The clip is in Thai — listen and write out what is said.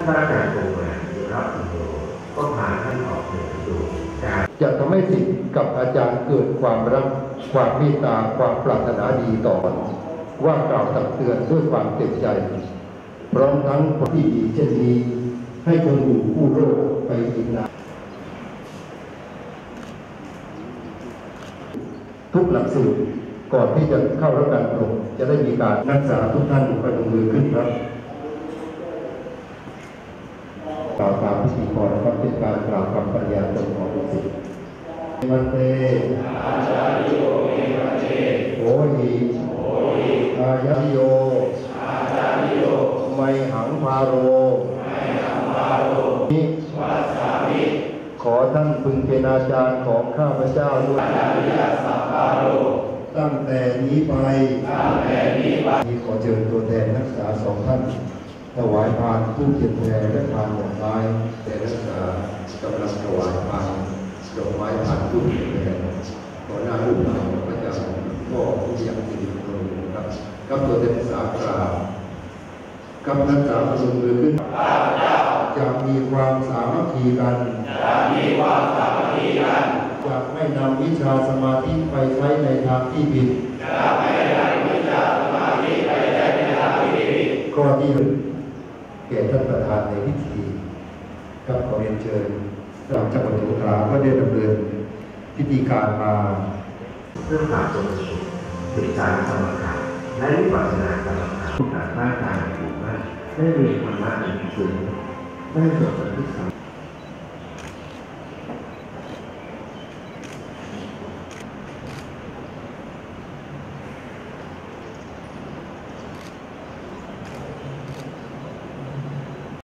พระอาจารย์คงแหวนรับอินโดก็พาท่านออกเหนือดูการจะทำให้ศิษย์กับอาจารย์เกิดความรักความเมตตาความปรารถนาดีต่อว่ากล่าวตักเตือนด้วยความเต็มใจพร้อมทั้งคนที่ดีเช่นนี้ให้คงอยู่คู่โลกไปอีกนานทุกหลักสูตรก่อนที่จะเข้ารับการอบรมจะได้มีการนักศึกษาทุกท่านประนมมือขึ้นครับกล่าวตามพิธีกรครับเป็นการกล่าวคำปริญญาตนของลูกศิษย์มันเตอาจารย์โยเมวันเตโหหิอายะโยไมหังพาโรนิวัสสามิขอท่านพึงเป็นอาจารย์ของข้าพเจ้าด้วยตั้งแต่นี้ไปขอเชิญตัวแทนนักศึกษาสองท่านถวายพานผู้เขียนแทนและพานดอกไม้แต่นักศึกษากำลังถวายพานดอกไม้พานผู้เขียนแทนขอหน้าลูกหลานพระเจ้าพ่อผู้ยังติดตัวครับกับตัวแทนนักศึกษากราบกับนักศึกษาประชุมมือขึ้นจะมีความสามัคคีกันจะไม่นำวิชาสมาธิไปใช้ในทางที่ผิดข้อที่แก่ท่านประธานในพิธีกับขอเรียนเชิญหลังจากบรรจุกราก็ได้ดำเนินพิธีการมาเพื่อความสมดุลศึกษากรรมฐานและวิปัสสนากรรมฐานผู้การบ้านการอยู่บ้านได้เรียนธรรมะในสูงได้จบการศึกษา